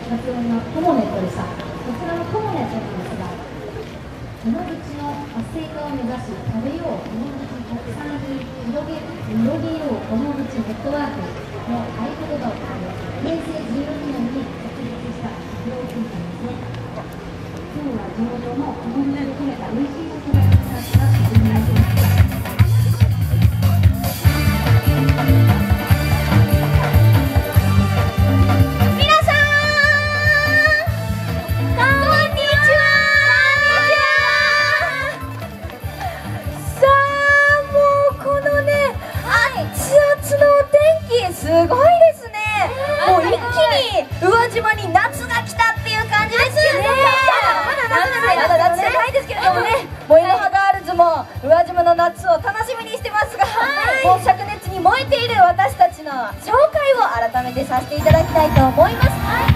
発音のコモネットでした。こちらのコモネットなんですが、尾道の活性化を目指し、食べよう尾道特産品広げよう尾道ネットワークの合言葉を掲げ、平成12年に設立した企業空間ですね。今日は地元の思いを込めた美味しい食材を使ったお願いします。 すごいですね。もう一気に宇和島に夏が来たっていう感じですね。まだ夏じゃないですけれどもね、もういろはガールズも宇和島の夏を楽しみにしてますが、もう灼熱に燃えている私たちの紹介を改めてさせていただきたいと思います。